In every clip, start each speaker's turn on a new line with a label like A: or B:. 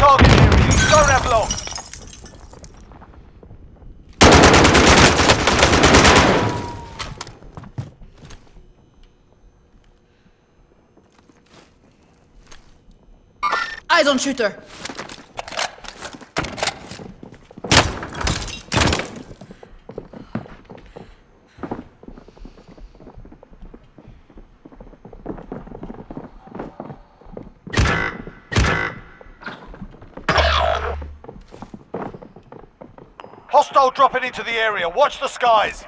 A: target area. You don't have long.
B: Eyes on shooter.
A: Hostile dropping into the area. Watch the skies.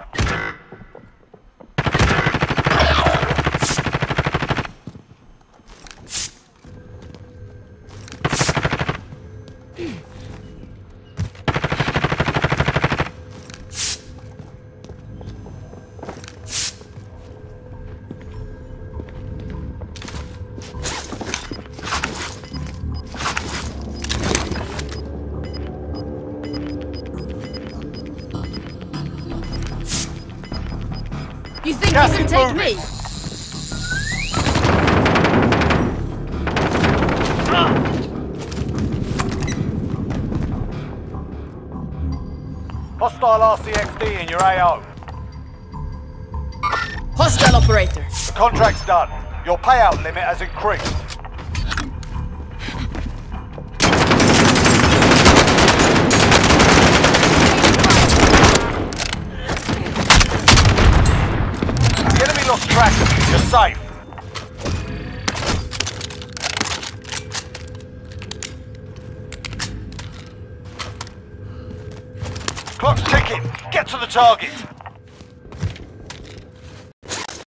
B: You think you can take me?
A: Hostile RCXD in your AO.
B: Hostile operator.
A: The contract's done. Your payout limit has increased. The enemy lost track of you. You're safe. Clock's ticking. Get to the target.